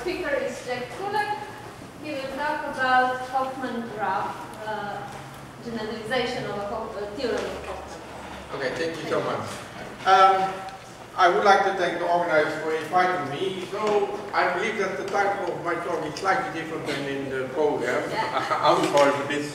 speaker is Jack Kulak. He will talk about Hofmann graph, generalization of a theorem of Hofmann. Okay, thank you so much. I would like to thank the organizers for inviting me. So I believe that the title of my talk is slightly different than in the program. Yeah. I'm sorry for this.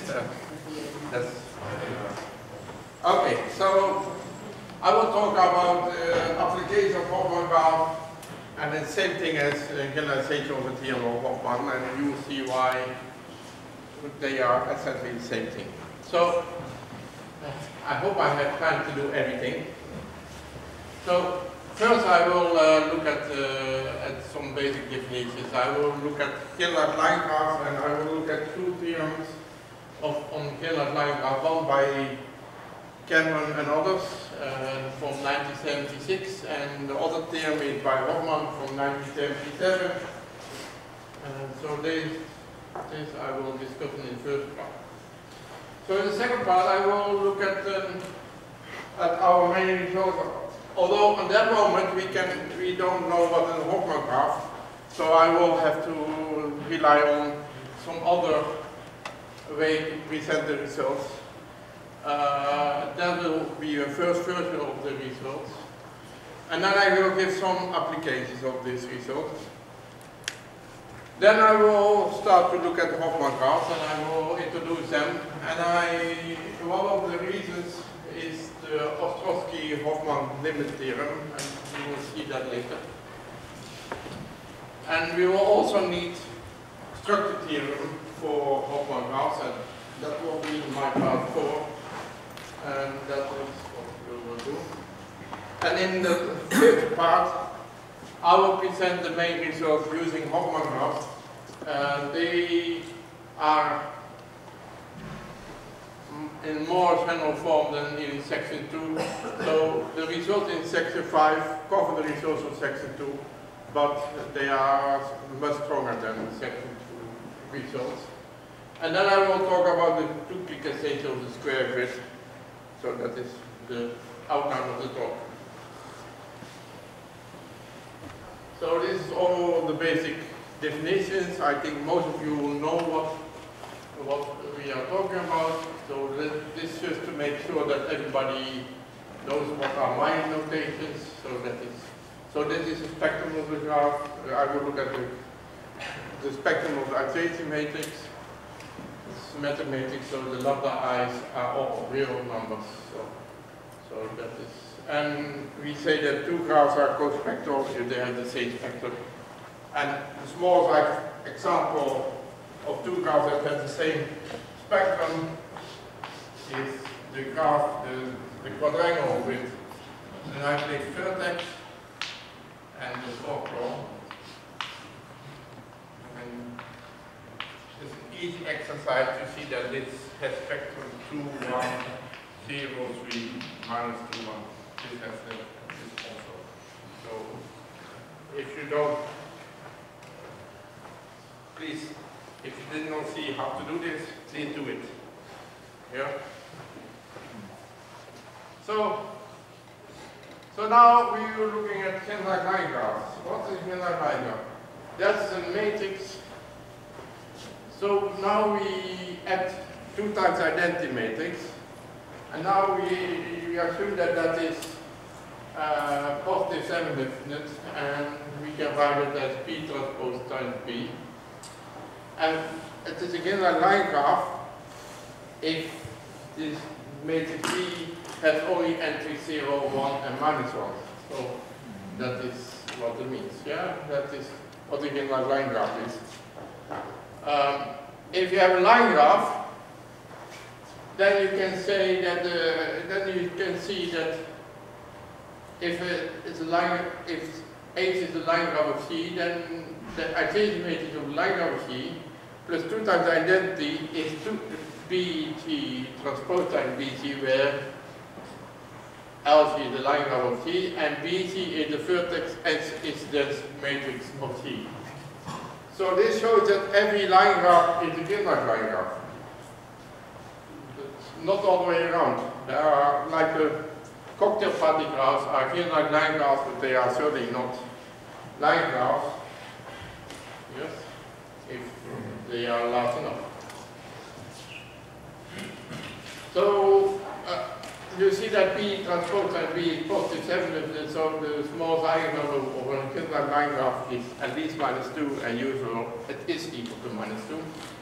Okay, so I will talk about application of Hofmann graph and the same thing as generalization of the theorem of Hofmann, and you will see why they are essentially the same thing. So I hope I have time to do everything. So first I will look at some basic definitions. I will look at Gilbert line graph, and I will look at two theorems on Gilbert line graph, one by Cameron and others from 1976, and the other theorem is by Hofmann from 1977. So this I will discuss in the first part. So in the second part I will look at our main results. Although at that moment we don't know what is a Hofmann graph, so I will have to rely on some other way to present the results. That will be a first version of the results. And then I will give some applications of these results. Then I will start to look at the Hofmann graphs, and I will introduce them. And one of the reasons is the Ostrowski-Hofmann limit theorem, and you will see that later. And we will also need structure theorem for Hofmann graphs, and that will be my part 4. And that is what we will do. And in the fifth part, I will present the main results using Hofmann graphs. They are in more general form than in section 2. So the results in section 5 cover the results of section 2, but they are much stronger than section 2 results. And then I will talk about the duplication of the square grid. So that is the outline of the talk. So this is all the basic definitions. I think most of you will know what we are talking about. So this is just to make sure that everybody knows what are my notations. So this is a spectrum of the graph. I will look at the spectrum of the Artesian matrix. Symmetric matrix, so the lambda i's are all real numbers. So that is, and we say that two graphs are co-spectral if they have the same spectrum. And the smallest example of two graphs that have the same spectrum is the graph, the quadrangle with the night vertex and the slope. It's an easy exercise to see that this has spectrum 2, 1, 0, 3, minus 2, 1. This has this also. So if you don't, please, if you did not see how to do this, please do it. Yeah? So now we are looking at Gilbert line graphs. What is Gilbert line graph? That's a matrix. So now we add 2 times identity matrix, and now we assume that that is positive semi-definite, and we can write it as P transpose times P. And it is again a line graph if this matrix P has only entry 0, 1, and minus 1. So that is what it means. Yeah, that is what again a line graph is. If you have a line graph, then you can say that then you can see that if H is the line graph of C, then the Artesian matrix of the line graph of C plus 2 times identity is 2 BT transpose times BC, where LC is the line graph of C and BC is the vertex S is the matrix of C. So this shows that every line graph is a Gilbert line graph. It's not all the way around. There are, like the cocktail party graphs are Gilbert line graphs, but they are certainly not line graphs. if they are large enough. So you see that P transpose and B is positive 7, so the smallest eigenvalue of a Kindler line graph is at least -2, and usually it is equal to -2.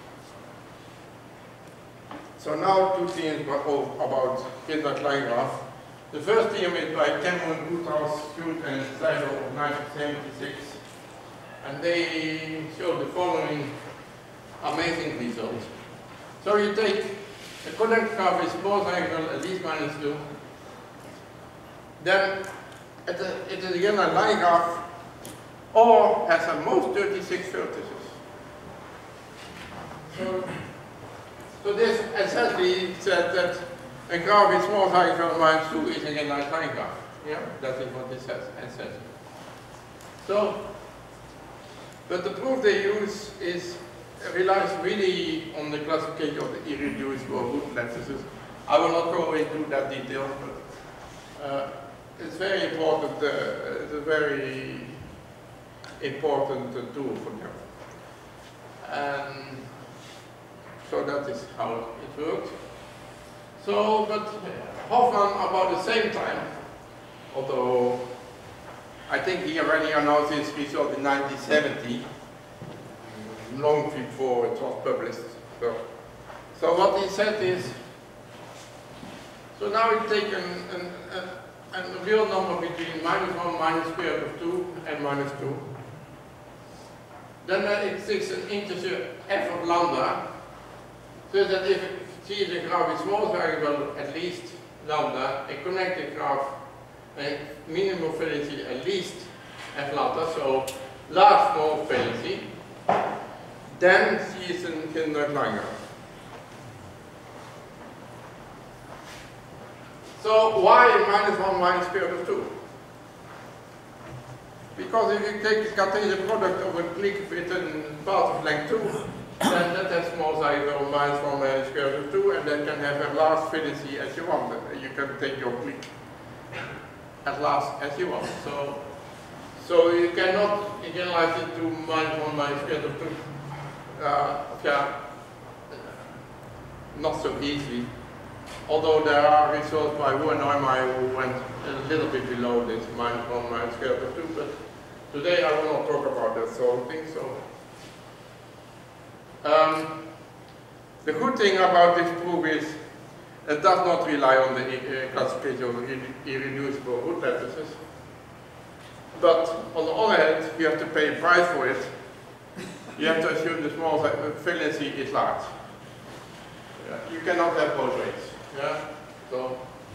So now two theorems about Kindler line graph. The first theorem is by Cameron, Woodhouse, Schut, and Seidel of 1976, and they show the following amazing results. So you take a connect graph is small eigenvalue at least -2. Then it is again a line graph or has at most 36 vertices. So this essentially says that a graph with small eigenvalue -2 is again a line graph. Yeah, that is what this says. So, but the proof they use relies really on the classification of the irreducible root lattices. I will not go into that detail, but it's very important. It's a very important tool for them. And so that is how it works. So, but Hofmann about the same time, although I think he already announced his result in 1970. Long before it was published. So what he said is, so now we take a real number between -1, -square root of 2, and -2. Then there exists an integer f of lambda, so that if C is a graph with small eigenvalue at least lambda, a connected graph, a minimum fidelity at least f lambda, so large small fidelity, then C is a Kindler line graph. So why -1 -square root of 2? Because if you take the Cartesian product of a clique with a path of length 2, then that has small eigenvalue -1 -square root of 2, and then can have a large fidelity as you want. You can take your clique as large as you want. So you cannot generalize it to -1 -square root of 2. Yeah, not so easy. Although there are results by Wu and Neumeyer who went a little bit below this -1 -square root of 2, but today I will not talk about that sort of thing. So, the good thing about this proof is it does not rely on the classification of irreducible root lattices. But on the other hand, you have to pay a price for it. You have to assume the small fidelity is large. Yeah. You cannot have both ways. Yeah. So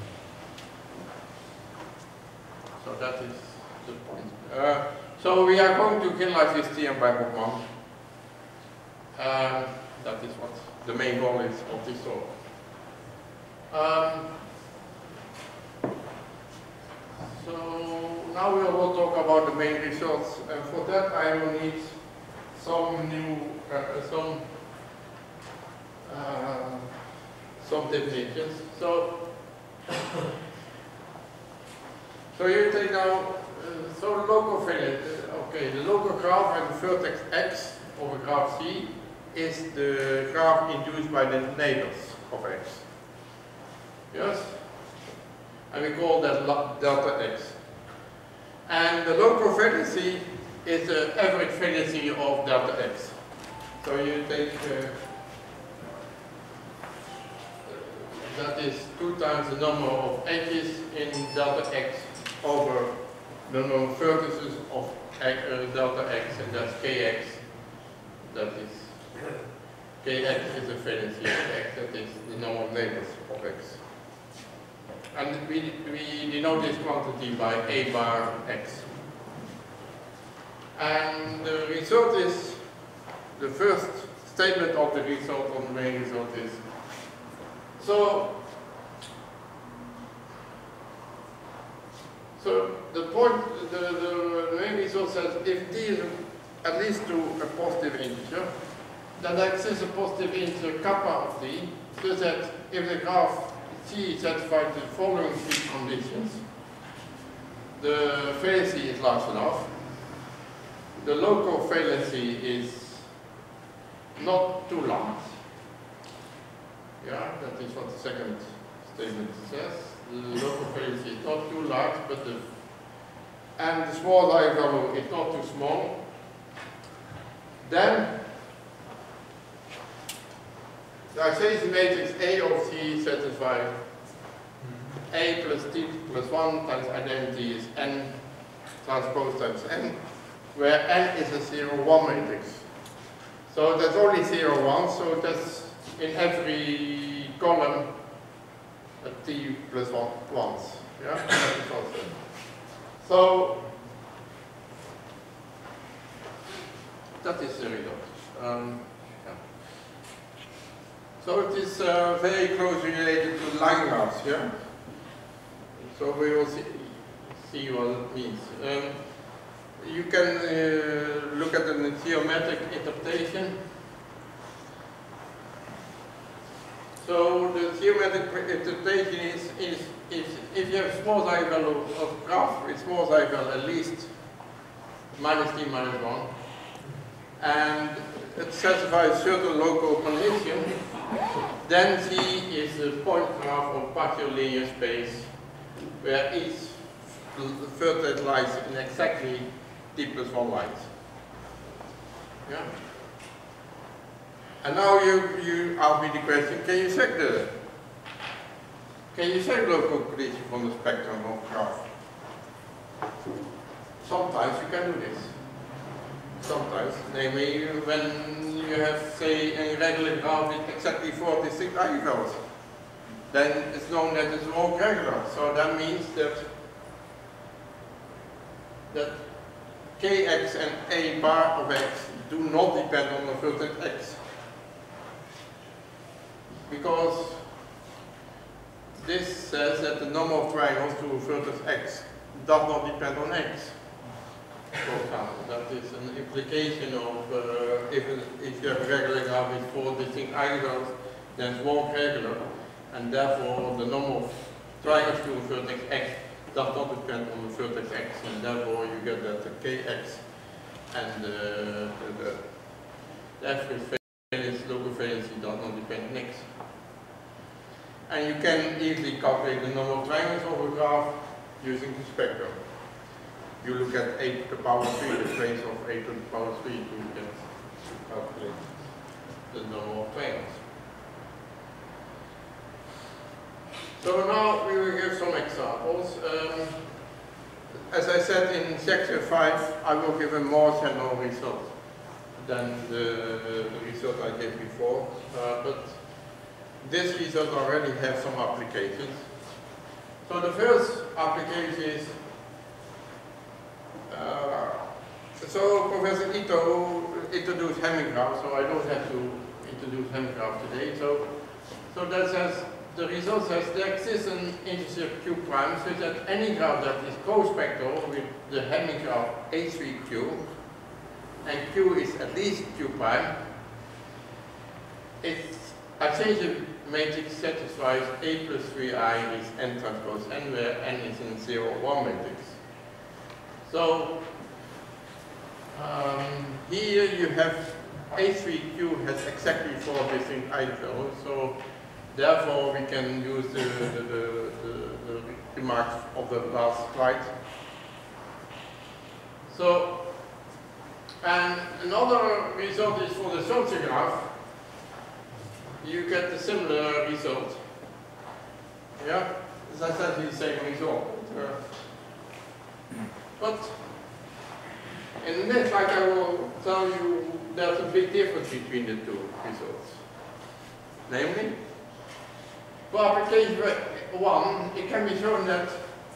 that is the point. So we are going to generalize this theorem by Hofmann. That is what the main goal is of this talk. So now we will talk about the main results, and for that I will need some new, some definitions. So you take now, so the local fidelity, okay, the local graph and the vertex x of a graph C is the graph induced by the neighbors of x. Yes? And we call that delta x. And the local fidelity is the average fidelity of delta x. So you take, that is 2 times the number of edges in delta x over the number of vertices of delta x, and that's kx. That is, kx is the fidelity of x, that is the number of neighbors of x. And we denote this quantity by a bar x. And the result is, the first statement of the result on the main result is, so the point, the main result says if d is at least to a positive integer, then there exists a positive integer kappa of d, so that if the graph C satisfies the following 3 conditions: the fidelity is large enough, the local fidelity is not too large. Yeah, that is what the second statement says. The local variance is not too large, but and the small eigenvalue is not too small. Then the isolation matrix A of T satisfies A plus T plus 1 times identity is N transpose times N, where N is a 0-1 matrix. So that's only 0-1, so that's in every column a T plus 1 once. Yeah? So that is the result. Yeah. So it is very closely related to line graphs, yeah? So we will see what it means. You can look at the geometric interpretation. So the geometric interpretation is if you have small eigenvalue of graph with small eigenvalue at least minus t minus 1, and it satisfies certain local condition, then T is a point graph of partial linear space where each vertex lies in exactly t plus 1 lines. Yeah? And now you ask me the question, can you check local condition from the spectrum of graph? Sometimes you can do this. Sometimes, namely when you have, say, an irregular graph with exactly 4 distinct eigenvalues. Then it's known that it's all regular. So that means that kx and a bar of x do not depend on the vertex x. Because this says that the number of triangles to a vertex x does not depend on x. For example, that is an implication of if you have a regular graph with 4 distinct eigenvalues, then it's more regular, and therefore the number of triangles to a vertex x does not depend on the vertex x, and therefore you get that the kx and the average variance, local variance does not depend on x. And you can easily calculate the number of triangles of a graph using the spectrum. You look at 8 to the power 3, the trace of 8 to the power 3 to calculate the number of triangles. So now we will give some examples. As I said in section 5, I will give a more general result than the result I gave before. But this result already has some applications. So the first application is so Professor Ito introduced Hamming graph, so I don't have to introduce Hamming graph today. So that says, the result says there exists an integer q prime such that any graph that is co-spectral with the Hamming graph H3q, and q is at least q prime, its adjacent matrix satisfies A plus 3i is n transpose n, where n is in 0-1 matrix. So here you have H3q has exactly 4 distinct eigenvalues, so therefore we can use the remarks of the last slide. So, and another result is for the Schonze graph. You get a similar result. Yeah, it's exactly the same result. But in the next slide I will tell you there's a big difference between the two results. Namely, for application 1, it can be shown that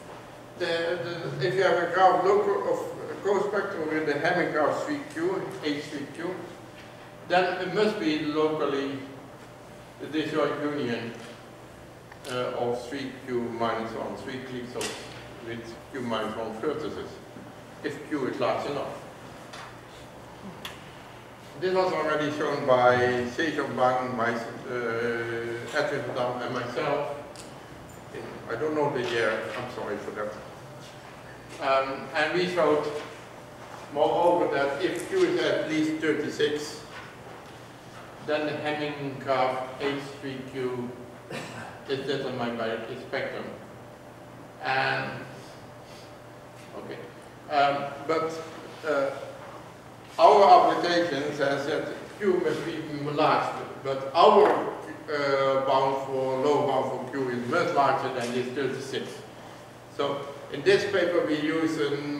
if you have a graph local of co-spectral with the Hamming graph 3q, H3q, then it must be locally the disjoint union of 3q minus 1, 3 cliques with q minus 1 vertices, if q is large enough. This was already shown by Sejong Bang, Edwin Verdam, and myself. I don't know the year, I'm sorry for that. And we showed, moreover, that if q is at least 36, then the Hamming graph H3Q is determined by the spectrum. And okay, but our application says that Q must be large, but our bound for low bound for Q is much larger than this 36. So in this paper we use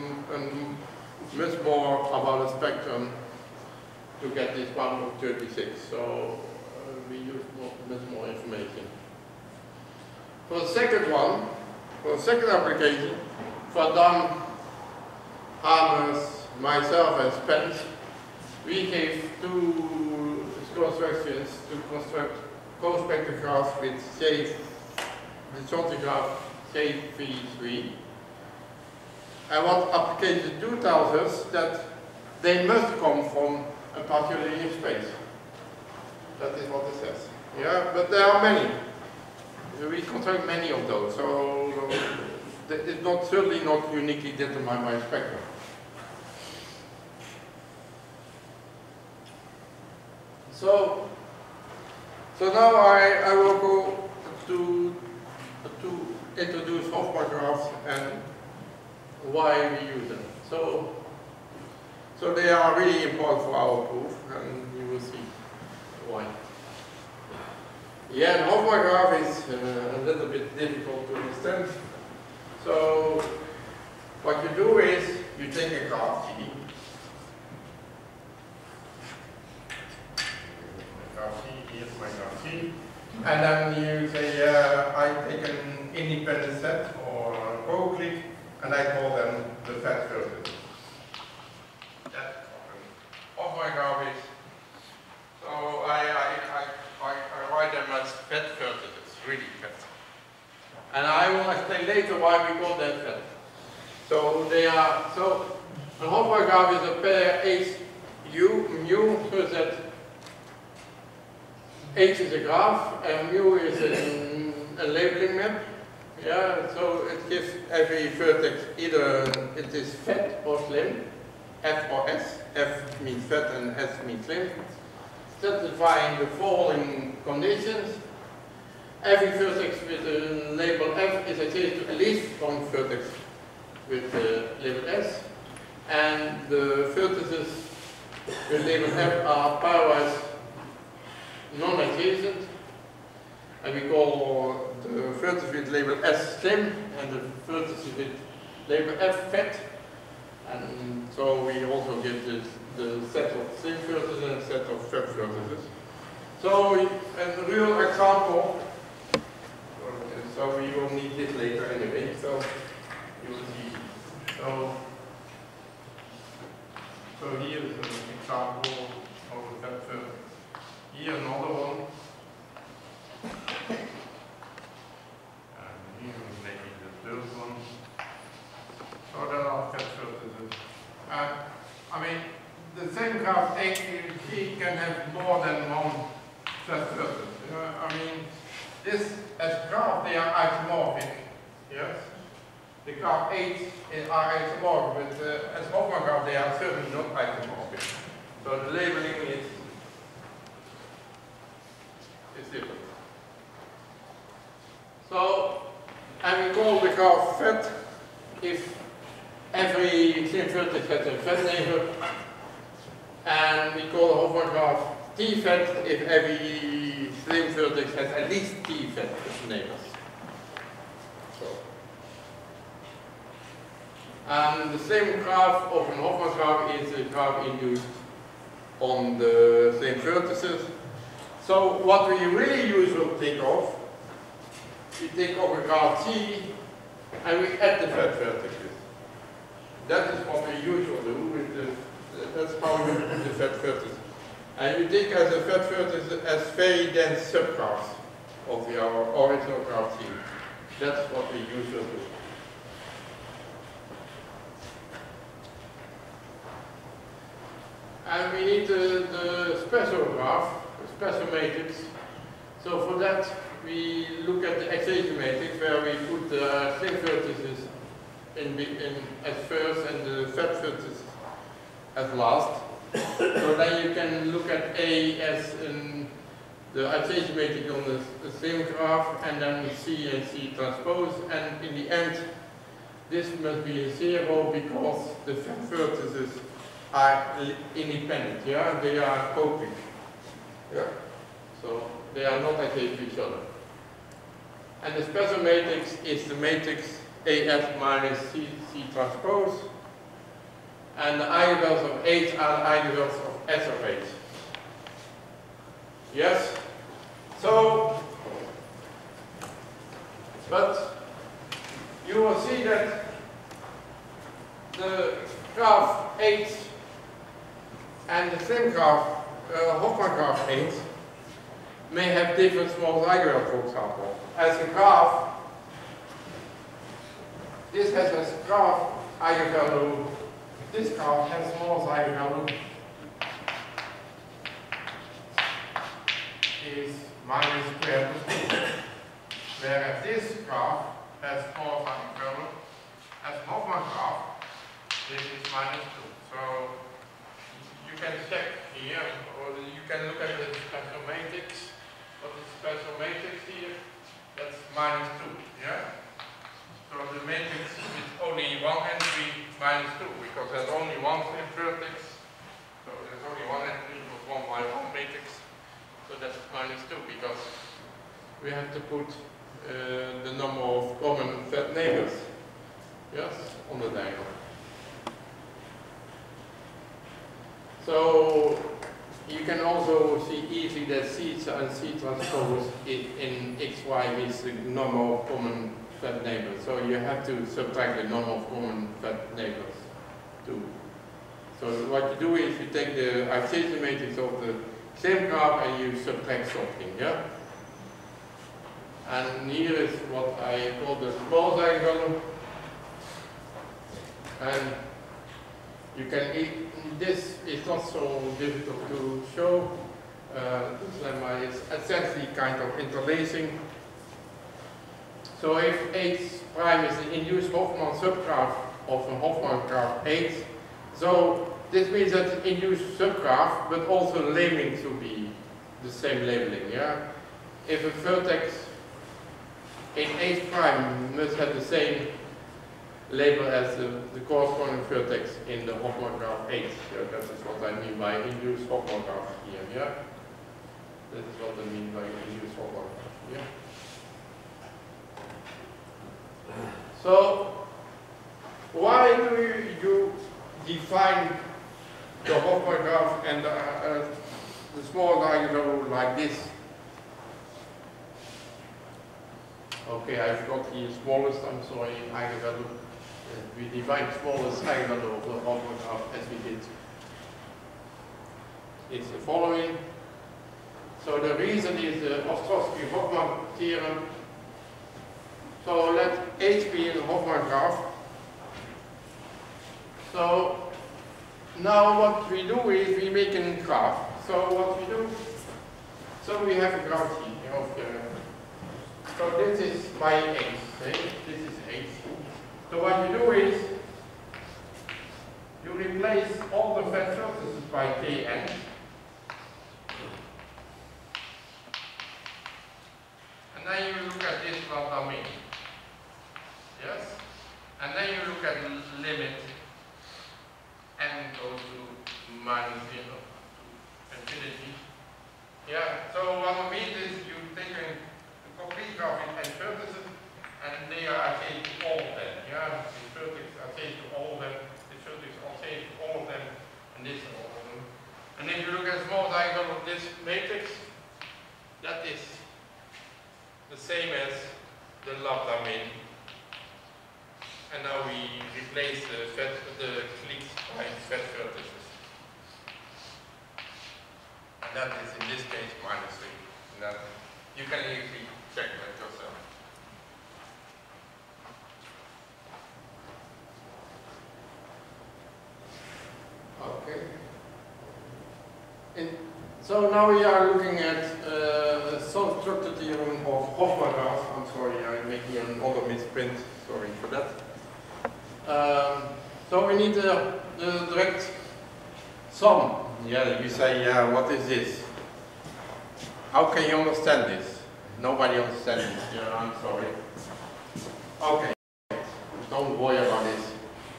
much more about the spectrum to get this bound of 36. So we use much more information. For the second one, for the second application, for Dan, Hamers, myself and Spence, we gave two constructions to construct co-spectrographs with the spectrograph J33. And what applications do tells us that they must come from a partial linear space. That is what it says. Yeah, but there are many. We construct many of those, so it's certainly not uniquely determined by spectrum. So now I will go to introduce Hofmann graphs and why we use them. So they are really important for our proof, and you will see why. Yeah, the Hofmann graph is a little bit difficult to understand. So what you do is you take a graph G. Here's my graph G. And then you say, I take an independent set or a co-click, and I call them the fat filters. That's what my graph is. So I write them as fat vertices, really fat. And I will explain later why we call them fat. So they are, so a Hofmann graph is a pair H U mu such that H is a graph and mu is a labeling map. Yeah, so it gives every vertex either it is fat or slim, F or S. F means fat and S means slim. Satisfying the following conditions. Every vertex with the label F is adjacent to at least one vertex with the label S. And the vertices with label F are pairwise non-adjacent. And we call the vertex with label S slim and the vertex with label F fat. And so we also give the set of slim vertices and a set of fat vertices. So a real example, so we will need this later anyway, so you will see. So here is an example of the fat vertex. Here another one. And here maybe the third one. So there are fat vertices. I mean, the same graph G can have more than one fat vertex. I mean, this as graph they are isomorphic. Yes. The graph H are isomorphic, but as Hofmann graph they are certainly not isomorphic. So the labeling is different. So, and we call the graph fat if every slim vertex has a fat neighbor, and we call the Hofmann graph T fat if every slim vertex has at least T fat neighbors. So, and the same graph of an Hofmann graph is a graph induced on the slim vertices. So what we really usually think of, we think of a graph T and we add the fat vertices. That is what we usually do with that's how we do the fat vertices. And you think as a fat vertex as very dense subgraphs of our original graph T. That's what we usually do. And we need the special graph, special matrix. So for that we look at the hexagon matrix where we put the slim vertices in as first and the fat vertices as last. So then you can look at A as the Alsatian matrix on the same graph, and then C and C transpose, and in the end this must be a 0 because the vertices are independent, yeah? They are open. Yeah? So they are not attached to each other. And the special matrix is the matrix AF minus C transpose. And the eigenvalues of H are the eigenvalues of S of H. Yes? So, but you will see that the graph H and the same graph, Hofmann graph H, may have different small eigenvalues, for example. As a graph, this has a graph eigenvalue, this graph has small eigenvalue is minus square root of 2. Whereas this graph has small eigenvalue, as Hofmann graph, this is minus 2. So you can check here, or you can look at the special matrix. What is special matrix here? That's minus 2, yeah? So the matrix with only one entry, minus 2, because there's only one vertex. So there's only one entry of 1 by 1 matrix. So that's minus 2, because we have to put the number of common fat neighbors, yes, on the diagram. So you can also see easily that C and C transpose in XY is the number of common fat neighbors. So you have to subtract the number of common fat neighbors too. So what you do is you take the Alsatian matrix of the same graph and you subtract something, yeah? And here is what I call the small eigenvalue. And you can this is not so difficult to show. This lemma is essentially kind of interlacing. So if H prime is the induced Hofmann subgraph of a Hofmann graph H, so this means that the induced subgraph, but also the labeling should be the same labeling, yeah? If a vertex in H prime must have the same label as the corresponding vertex in the Hofmann graph H. So that is what I mean by induced Hofmann graph here, yeah? That is what I mean by induced Hofmann graph here. So, why do you define the Hofmann graph and the small eigenvalue like this? Okay, I forgot the smallest, I'm sorry, eigenvalue. We define the smallest eigenvalue of the Hofmann graph as we did. It's the following. So the reason is the Ostrowski-Hofmann theorem. So let H be in the Hofmann graph. So now what we do is we make a graph. So what we do, so we have a graph here of the, so this is my H, okay? This is H. So what you do is you replace all the fat surfaces by Kn. And then you look at this lambda mean. Yes? And then you look at the limit n goes to minus 0 to infinity. Yeah, so what it means is you take a complete graph in n vertices and they are attached to all of them. Yeah, the vertex are attached to all of them, the vertex are attached to all of them, and this all of them. And if you look at the small diagram of this matrix, that is the same as the lambda mean. And now we replace the cliques by fat vertices. And that is in this case minus 3. And that you can easily check that yourself. Okay. So now we are looking at the self-structure theorem of Hofmann graph. I'm sorry, I'm making another misprint. Sorry for that. So we need the direct sum Yeah, you say, what is this? How can you understand this? Nobody understands this. Yeah, I'm sorry. Okay, don't worry about this.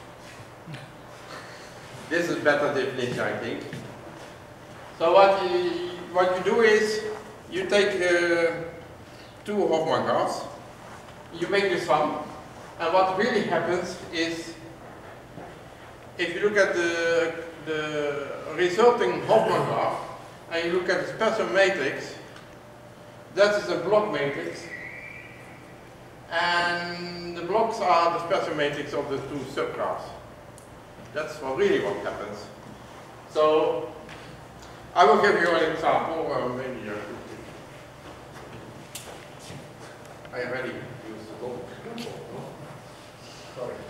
This is better definition, I think. So what you do is, you take two Hofmann graphs, you make the sum, and what really happens is, if you look at the resulting Hofmann graph, and you look at the special matrix, that is a block matrix, and the blocks are the special matrix of the two subgraphs. That's really what happens. So, I will give you an example, maybe I already used the book. Sorry.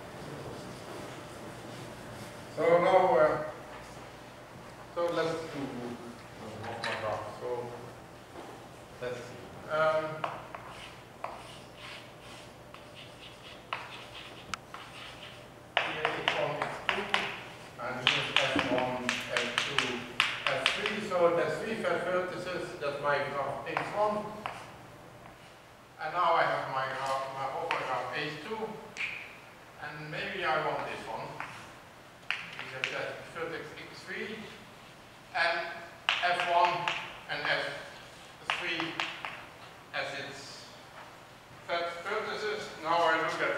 So now, so let's do Hofmann graph. So let's see. Here X1, X2, and here is F1, F2, F3. So that's three fat vertices. That's my graph X1. And now I have my Hofmann graph H2, and maybe I want this one. Because that's vertex X3, and F1 and F3 as its fat vertices. Now I look at.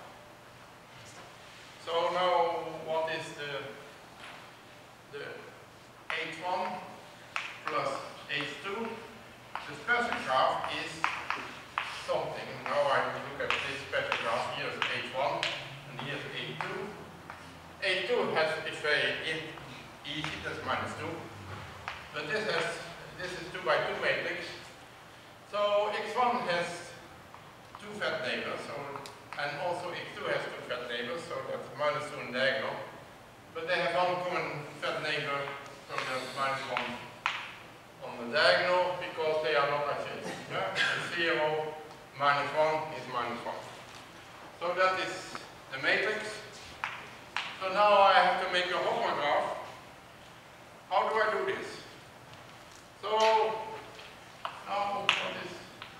So now what is the H1 plus H2? The special graph is something. Now I look at this special graph. Here is H1 and here is H2. H2 has, it's very easy, that's -2. But this is 2 by 2 matrix. So X1 has two fat neighbors, and also X2 has two fat neighbors, so that's -2 in diagonal. But they have one common fat neighbor, so that's -1 on the diagonal, because they are not adjacent. Yeah? 0 minus 1 is -1. So that is the matrix. So now I have to make a Hofmann graph. How do I do this? So now what is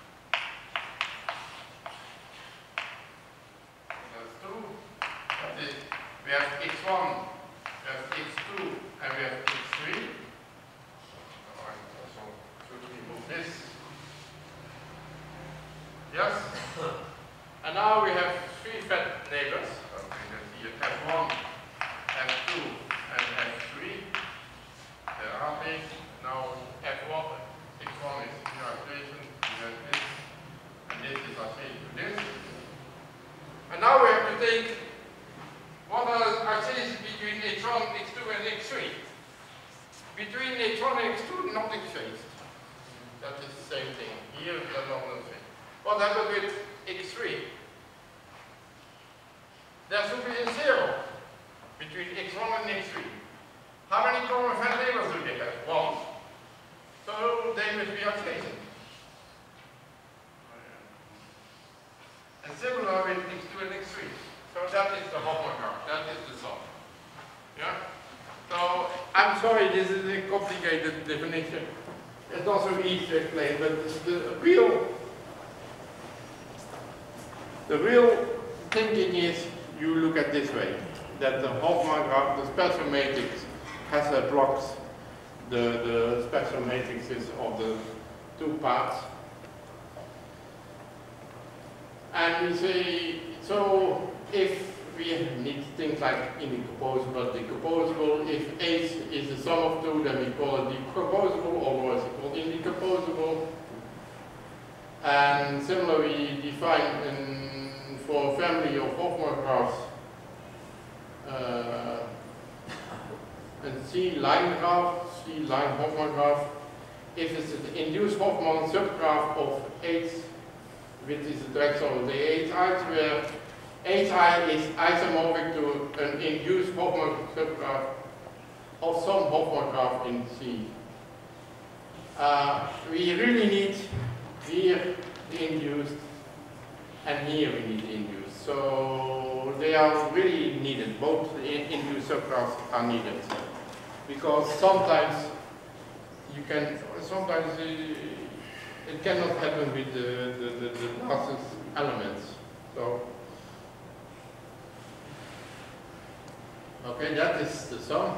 that's 2. That is, we have X1, we have X2, and we have X3. Alright, so should remove this. Yes? And now we have three fat neighbors. Okay, let's see, F1, F2, and F3. They are happy. Now F1, X1 is adjacent to this, and this is adjacent to this. And now we have to take what are adjacent between H1, X2, and X3. Between H1 and X2, not exchanged. That is the same thing. Here, that's not the same. What happens with X3? There should be a 0 between X1 and X3. How many common fat neighbors do they have? 1. So they must be adjacent. And similar with X2 and X3. So that is the Hofmann graph. That is the sum. Yeah? So I'm sorry, this is a complicated definition. It's not so easy to explain, but the real thinking is, you look at this way, that the Hofmann graph, the special matrix, has blocks the special matrices of the two parts. And we say, so if we need things like indecomposable, decomposable, if H is the sum of 2, then we call it decomposable, otherwise we call it indecomposable. And similarly, we define for a family of Hofmann graphs a C-line graph, C-line Hofmann graph, if it's an induced Hofmann subgraph of H, which is the direction of the HI, where HI is isomorphic to an induced Hofmann subgraph of some Hofmann graph in C. We really need here the induced, and here we need the induced. So they are really needed. Both the induced subgraphs are needed. because sometimes it cannot happen with the last elements. So, okay, that is the sum.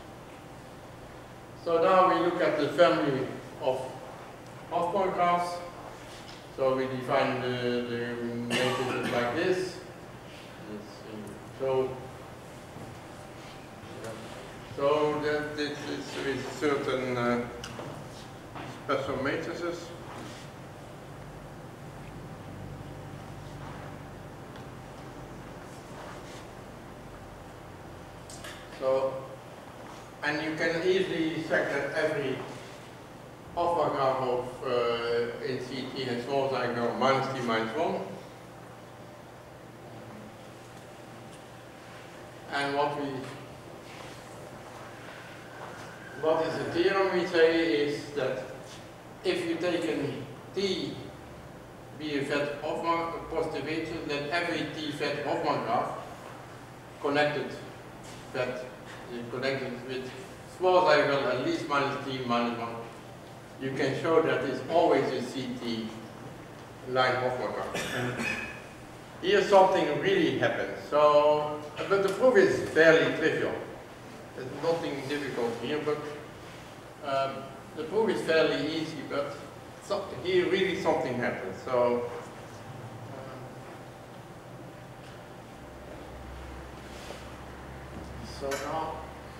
So now we look at the family of Hofmann graphs. So we define the matrices like this. So that this is with certain special matrices. So, and you can easily check that every Hofmann graph of in CT and small diagonal minus t minus 1. And what is the theorem we say is that if you take a T be a vet Hofmann positive agent, then every T vet Hofmann graph connected with small diagonal at least minus t minus 1, you can show that it's always a CT line Hofmann graph. And here something really happens. So, but the proof is fairly trivial. There's nothing difficult here, but the proof is fairly easy, but here really something happens. So, so now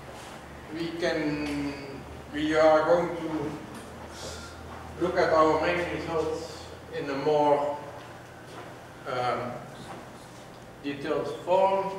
we are going to look at our main results in a more detailed form.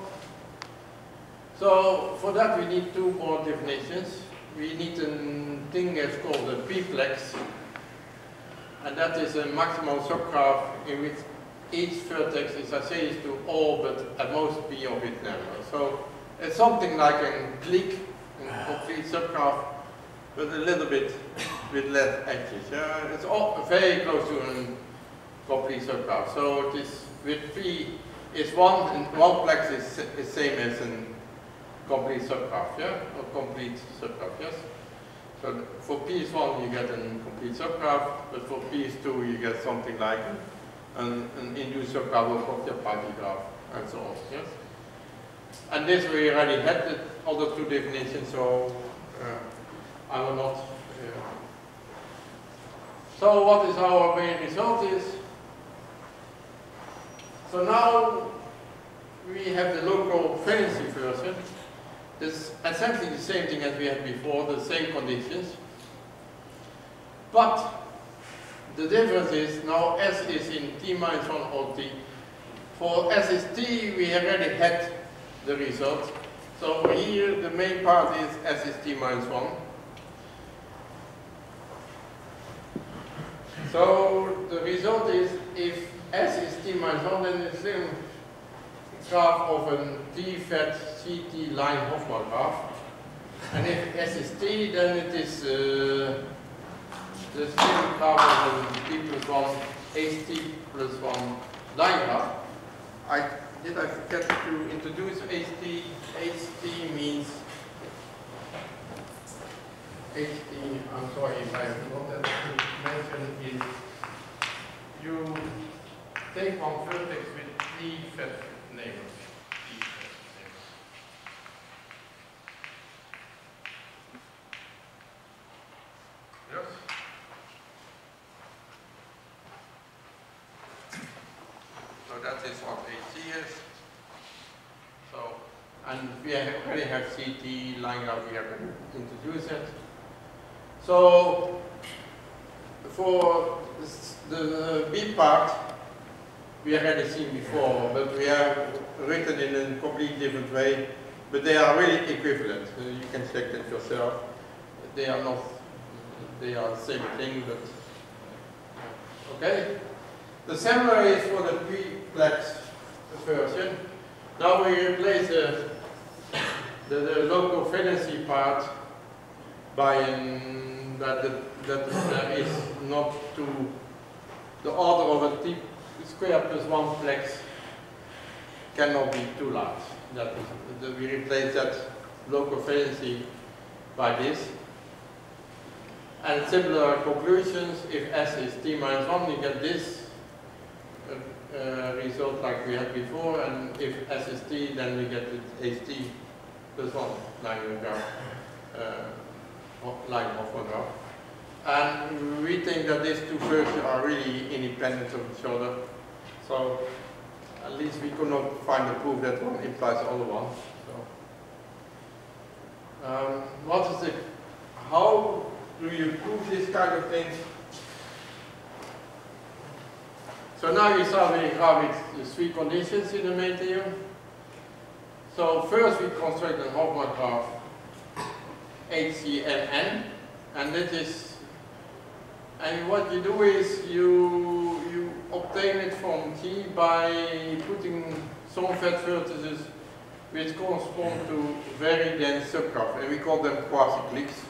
So for that we need two more definitions. We need a thing that's called a p-plex, and that is a maximal subgraph in which each vertex is associated to all but at most p of its neighbor. So it's something like a clique, a complete subgraph, but a little bit with less edges. It's all very close to a complete subgraph. So it is with p is 1, and 1 plex is same as a complete subgraph, or complete subgraph, yes? So for p is 1 you get a complete subgraph, but for p is 2 you get something like an induced subgraph or Coxeter-Pike graph, and so on, yes? And this we already had the other two definitions, so I will not. So what is our main result is? So now we have the local valency version. It's essentially the same thing as we had before, the same conditions. But the difference is now S is in t minus 1 or t. For S is t, we already had the result. So here the main part is S is t minus 1. So the result is if S is t minus 1, then it's the same graph of a t-vet CT line Hofmann graph. And if S is t, then it is the same graph of a t plus 1 HT plus 1 line graph. Did I forget to introduce HT? HT means HT, I'm sorry if I forgot that to mention, is you take one vertex with t-vet neighbors. Yes? So that is what HT is. So, and we already have CT line graph, we have to introduce it. So, for the B part, we already seen before, but we have written in a completely different way, but they are really equivalent. You can check that yourself. They are not, they are the same thing, but okay. The similar is for the p-plex version. Now we replace the local valency part by that there is not the order of a t square plus 1 plex cannot be too large. That is, we replace that local valency by this. And similar conclusions, if S is t minus 1, you get this result like we had before, and if S is t, then we get it ht plus 1 line graph. And we think that these two versions are really independent of each other. So at least we could not find a proof that one implies the other one. So, what is the, how do you prove this kind of things? So now you start with a graph with 3 conditions in the main theorem. So first we construct a Hofmann graph HCMN, and that is, and what you do is you obtain it from T by putting some fat vertices which correspond to very dense subgraphs, and we call them quasi-cliques.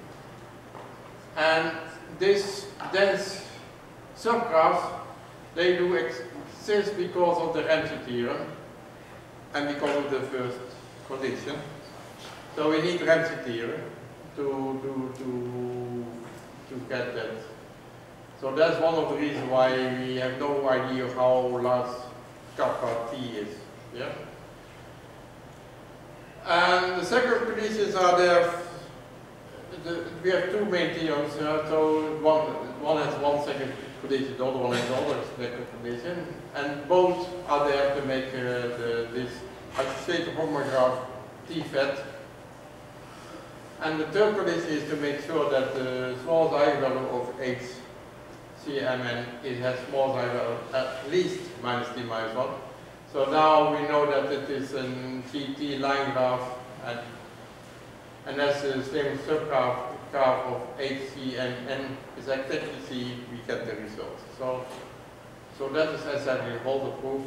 And these dense subgraphs, they do exist because of the Ramsey theorem and because of the first condition. So we need Ramsey theorem to get that. So that's one of the reasons why we have no idea how large kappa T is. Yeah? And the second conditions are there. We have two main theorems. So one has one second condition, the other one has the other second condition, and both are there to make this associated Hofmann graph T-fat. And the third condition is to make sure that the smallest eigenvalue of HCMN it has smallest eigenvalue at least minus T minus 1. So now we know that it is a GT line graph, and that's the same subgraph graph of HCMN is exactly C, we get the result. So that is essentially all the proof.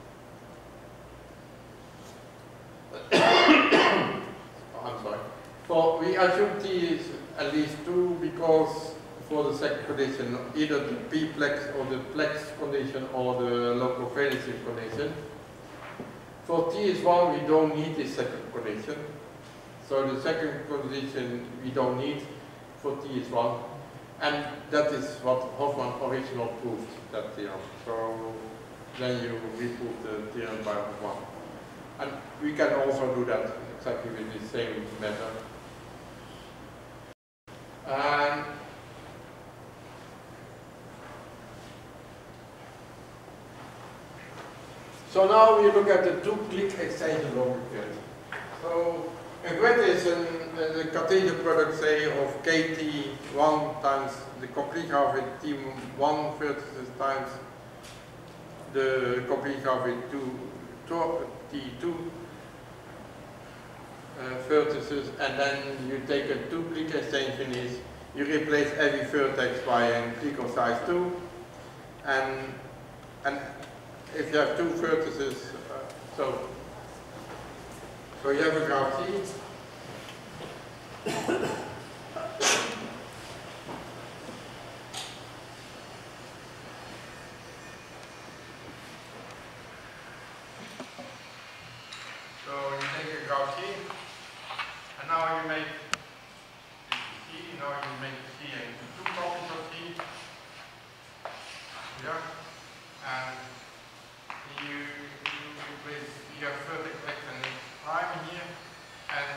I'm sorry. So we assume T is at least 2 because for the second condition, either the p-plex or the plex condition or the local valency condition. For T is 1, we don't need this second condition. So the second condition we don't need for T is 1. And that is what Hofmann originally proved, that theorem. So then you reprove the theorem by Hofmann. And we can also do that exactly with the same method. So now we look at the two-clique extension local grid. So a grid is the Cartesian product, say, of KT1 times the complete graph with T1 vertices times the complete graph with T2 vertices, and then you take a two-clique extension is you replace every vertex by a clique of size 2, and if you have two vertices, so you have a graph T. So you take a graph T, and now you make T, now you make T into two copies of T. Yeah, and you replace, you have vertex x and prime here, and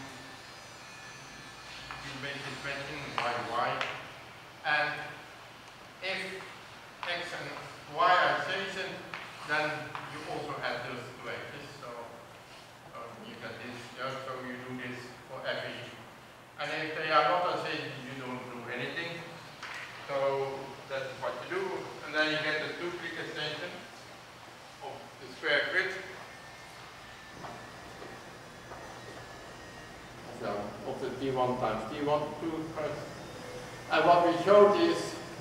you make this matching y, and if x and y are adjacent, then you also add those two x's, so you get this, yeah, so you do this for every, and if they are not adjacent, you don't do anything, so that's what you do, and then you get the two-clique extension of the square grid. So, of the T1 times T1, 2 first. And what we showed is,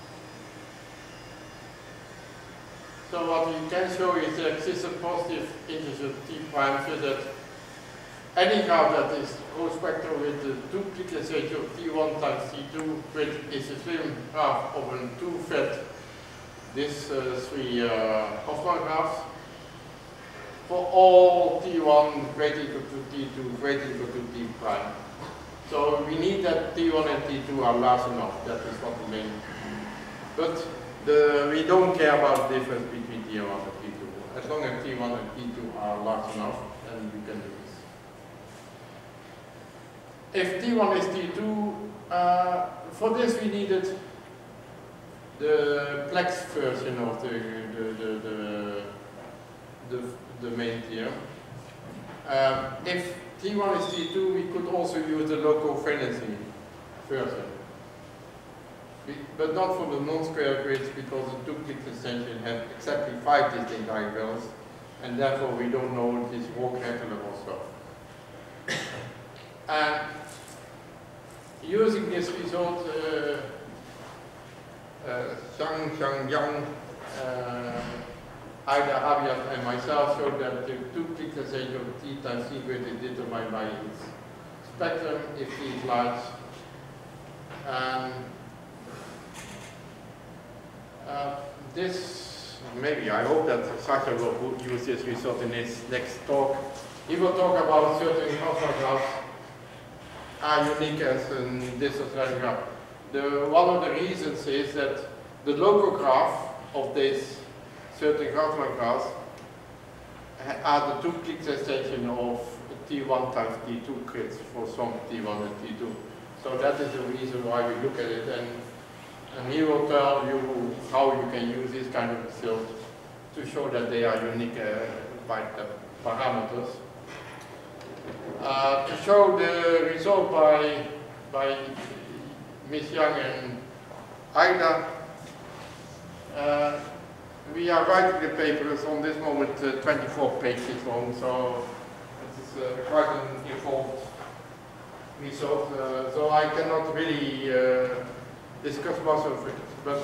so what we can show is there exists a positive integer T prime so that any graph that is co-spectral with the two-clique extension of T1 times T2 grid is the same graph of a two-fat, these three Hofmann graphs, for all T1 greater equal to T2 greater equal to T prime. So we need that T1 and T2 are large enough. That is what we mean. But we don't care about the difference between T1 and T2. As long as T1 and T2 are large enough, then you can do this. If T1 is T2, for this we needed the Plex version of the main theorem. If T1 is T2, we could also use the local valency version. But not for the non-square grids, because the 2-click extension has exactly 5 distinct eigenvalues, and therefore we don't know this whole character level stuff. And using this result, Zhang Yang, Aida, Aviat, and myself showed that the 2-click extension of T times C grid is determined by its spectrum if T is large. This, maybe, I hope that Sasha will use this result in his next talk. He will talk about certain alpha graphs are unique as in this graph. One of the reasons is that the local graph of this certain Grafman graphs are the 2-click extension of T1 times T2 grids for some T1 and T2. So that is the reason why we look at it, and he will tell you how you can use this kind of result to show that they are unique by the parameters. To show the result by Ms. Yang and Aida, we are writing the papers on this moment 24 pages long, so it is quite an involved result. So I cannot really discuss most of it, but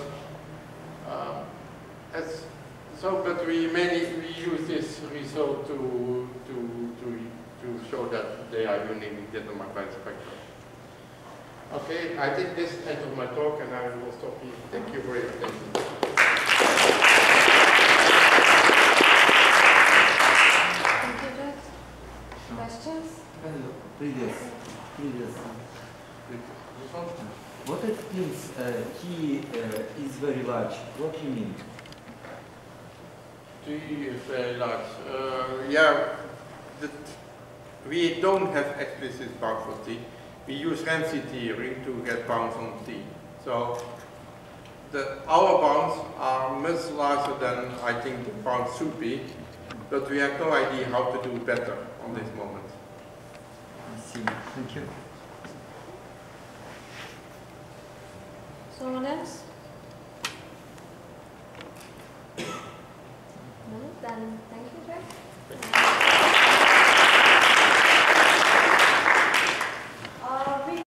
but we use this result to show that they are uniquely determined by the spectrum. Okay, I think this ends of my talk, and I will stop here. Thank you for your attention. Thank you, Jack. Questions? Previous. What explains T is very large? What do you mean? T is very large. Yeah, we don't have explicit bound for T. We use Ramsey theory to get bounds on T. So our bounds are much larger than I think the bounds should be, but we have no idea how to do better on this moment. I see. Thank you.